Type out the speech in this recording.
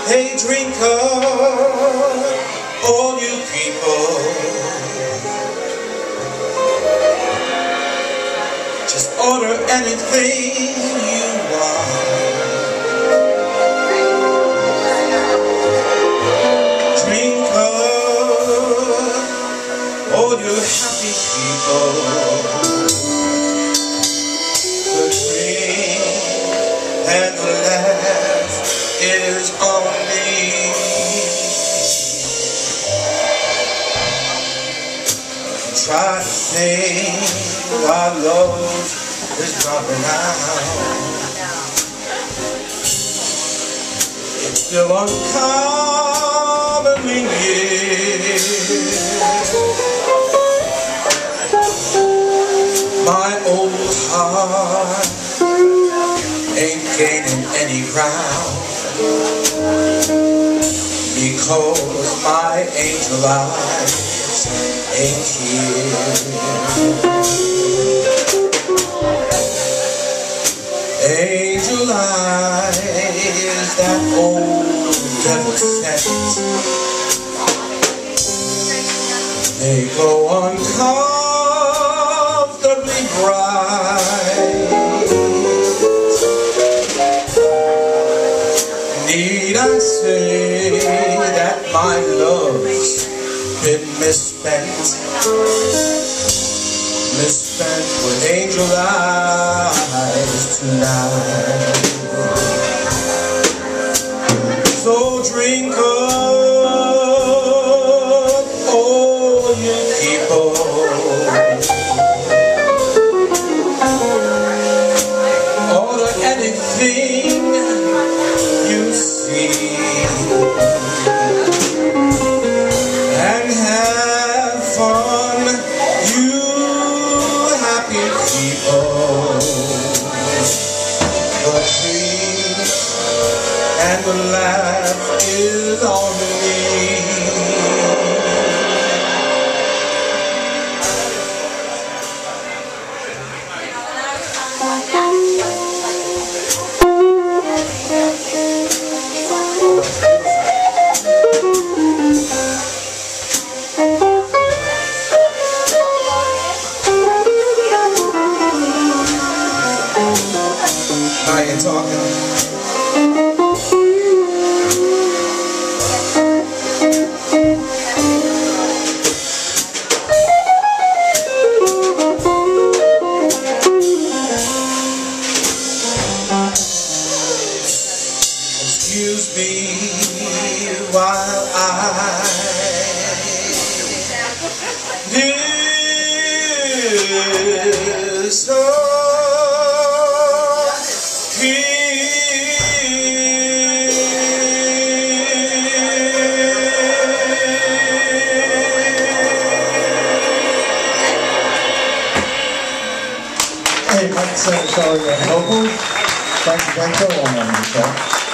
Hey drinker, all you people, just order anything you want. Drinker, all you happy people, the drink and the laugh is on me. Try to think our love is dropping out. It's still uncommonly near. My old heart ain't gaining any ground, because my angel eyes ain't here. Angel eyes, that old devil sent, they glow uncomfortably bright. Need I say that my love's been misspent? Misspent with angel eyes tonight. So drink up, all you people, order anything you see, and have fun, you happy people. The drink and the laugh is on me. Now you're talking. Excuse me while I Hey, Mike Senatore on vocals, Vento on the show.